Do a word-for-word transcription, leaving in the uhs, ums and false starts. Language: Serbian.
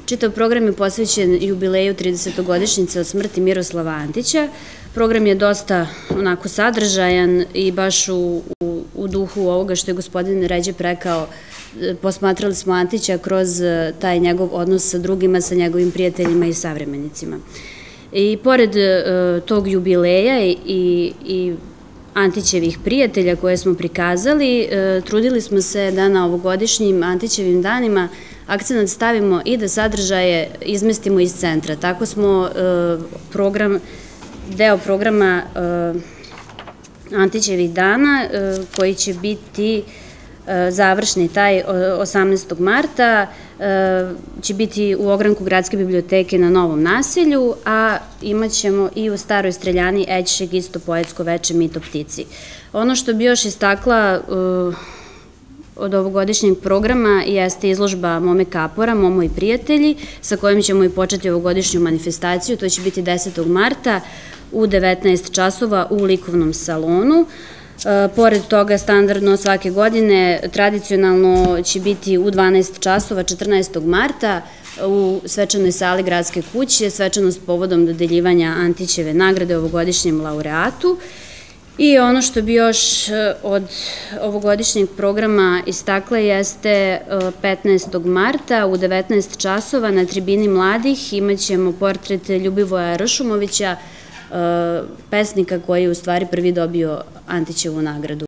Čitav program je posvećen jubileju tridesetogodišnjice od smrti Miroslava Antića. Program je dosta onako sadržajan i baš u, u, u duhu ovoga što je gospodin Ređep rekao, posmatrali smo Antića kroz taj njegov odnos sa drugima, sa njegovim prijateljima i savremenicima. I pored uh, tog jubileja i, i Antićevih prijatelja koje smo prikazali, uh, trudili smo se da na ovogodišnjim Antićevim danima akcenat stavimo i da sadržaje izmestimo iz centra. Tako smo uh, program, deo programa uh, Antićevih dana, uh, koji će biti završni taj osamnaestog marta, će biti u ogranku Gradske biblioteke na Novom naselju, a imat ćemo i u Staroj Streljani Ećšeg isto poetsko veče Mit o ptici. Ono što bi još istakla od ovogodišnjeg programa jeste izložba Mome Kapora, Momo i prijatelji, sa kojim ćemo i početi ovogodišnju manifestaciju. To će biti desetog marta u devetnaest časova u likovnom salonu. Pored toga, standardno svake godine, tradicionalno će biti u dvanaest časova četrnaestog marta u svečanoj sali Gradske kuće, svečanost povodom dodeljivanja Antićeve nagrade ovogodišnjem laureatu. I ono što bi još od ovogodišnjeg programa istakla jeste petnaestog marta u devetnaest časova na tribini mladih imat ćemo portret Ljubivoja Ršumovića, pesnika koji je u stvari prvi dobio Antićevu nagradu.